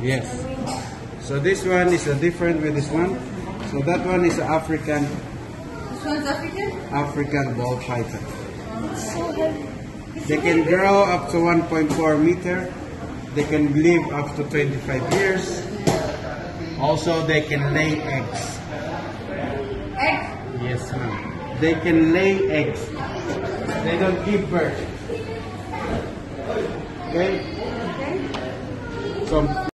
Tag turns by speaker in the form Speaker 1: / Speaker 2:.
Speaker 1: Yes. So this one is different with this one. So that one is African.
Speaker 2: This one's African?
Speaker 1: African bullfighter.
Speaker 2: So heavy.
Speaker 1: They can grow up to 1.4 meter. They can live up to 25 years. Also, they can lay eggs.
Speaker 2: Eggs?
Speaker 1: Yes, ma'am. They can lay eggs. They don't give birth. Okay?
Speaker 2: Okay.
Speaker 1: So